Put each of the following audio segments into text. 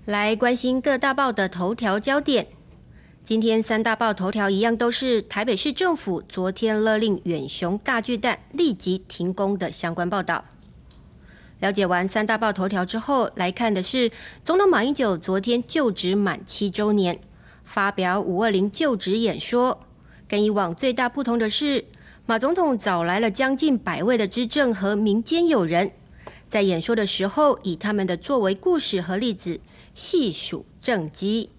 来关心各大报的头条焦点。今天三大报头条一样都是台北市政府昨天勒令远雄大巨蛋立即停工的相关报道。了解完三大报头条之后，来看的是总统马英九昨天就职满7周年，发表520就职演说。跟以往最大不同的是，马总统找来了将近100位的知政和民间友人，在演说的时候以他们的作为故事和例子细数政绩。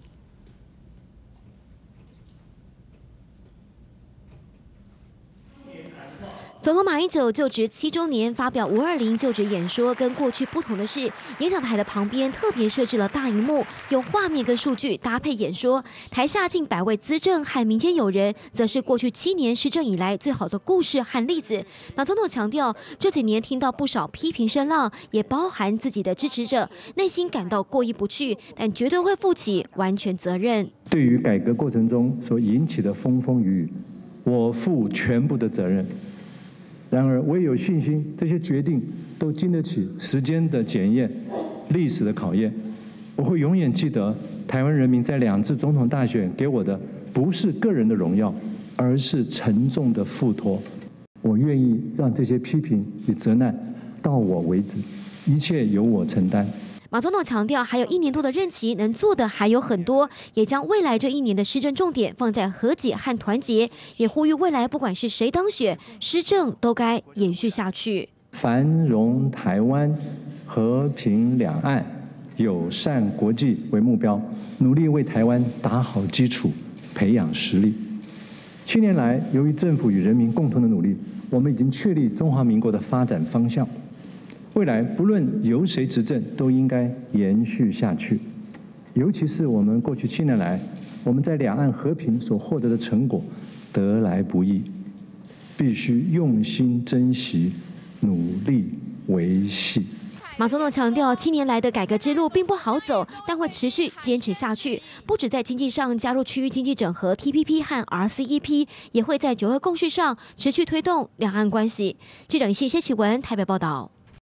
总统马英九就职7周年发表520就职演说，跟过去不同的是，演讲台的旁边特别设置了大荧幕，用画面跟数据搭配演说。台下近100位资政和民间友人，则是过去7年施政以来最好的故事和例子。马总统强调，这几年听到不少批评声浪，也包含自己的支持者，内心感到过意不去，但绝对会负起完全责任。 对于改革过程中所引起的风风雨雨，我负全部的责任。然而，我也有信心，这些决定都经得起时间的检验、历史的考验。我会永远记得，台湾人民在2次总统大选给我的不是个人的荣耀，而是沉重的付托。我愿意让这些批评与责难到我为止，一切由我承担。 马总统强调，还有1年多的任期，能做的还有很多，也将未来这1年的施政重点放在和解和团结，也呼吁未来不管是谁当选，施政都该延续下去。 繁荣台湾、和平两岸、友善国际为目标，努力为台湾打好基础，培养实力。7年来，由于政府与人民共同的努力，我们已经确立中华民国的发展方向。未来不论由谁执政，都应该延续下去。尤其是我们过去7年来，我们在两岸和平所获得的成果得来不易，必须用心珍惜，努力维系。 马总统强调，7年来的改革之路并不好走，但会持续坚持下去。不止在经济上加入区域经济整合 TPP 和 RCEP， 也会在9·2共识上持续推动两岸关系。记者李信谢启文台北报道。